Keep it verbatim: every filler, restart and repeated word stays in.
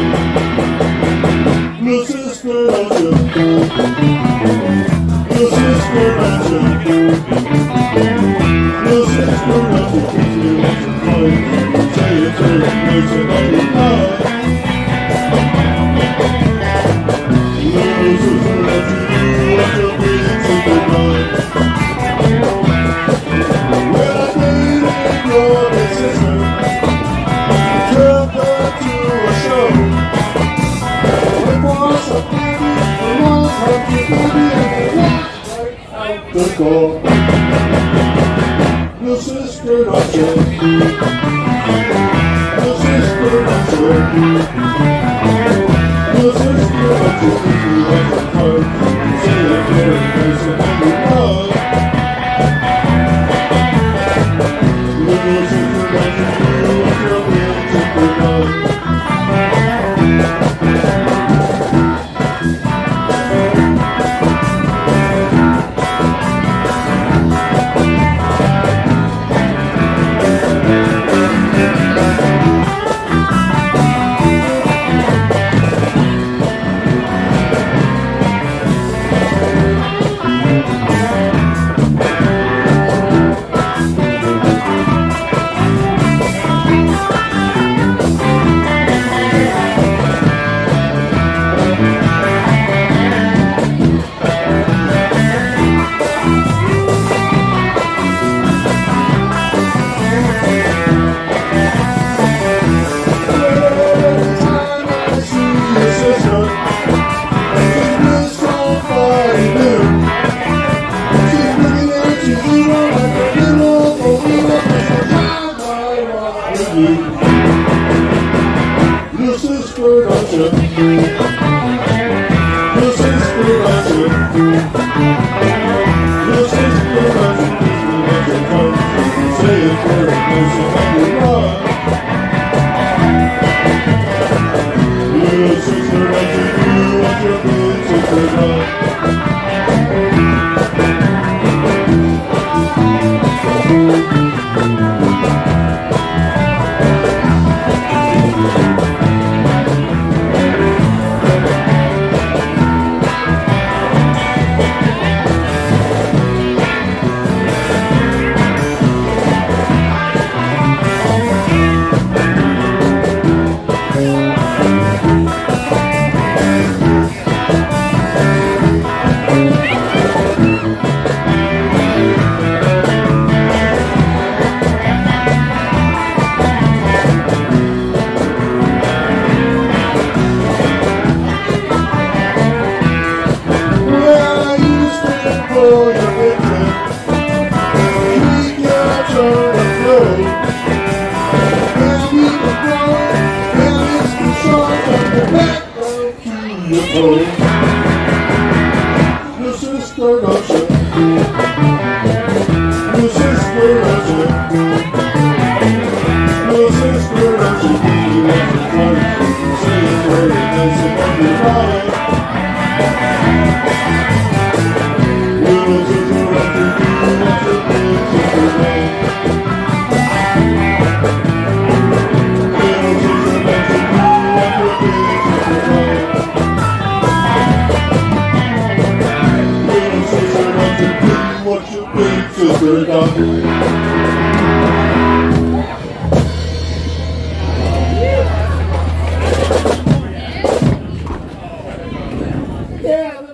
Little sister, don't you? Little sister, don't you? Little sister, don't you? Kiss me once or twice. Say it to the nation that you love. Little sister, don't you do what you're being to the blood? When I dated your big sister, took her to a show. It was a baby, it was a baby, and it walked right out the door. Little sister, don't you? Little sister, don't you? Little sister, don't you? If you want to come, say it very nice and then you love. Little sister, don't you do what you're being to the blood? Little sister, don't you? Little sister, don't you? Little sister, don't you? Kiss me once or twice. Say it very nice and then you run. Little sister, don't you do what your big sister does? Little sister, don't you? Little sister, don't you? Little sister, don't you? If you want to fight, say it very nice and then you ride. Little sister, don't you do what your big sister does? Little sister, don't you do what your big sister does? What you big sister done? Yeah.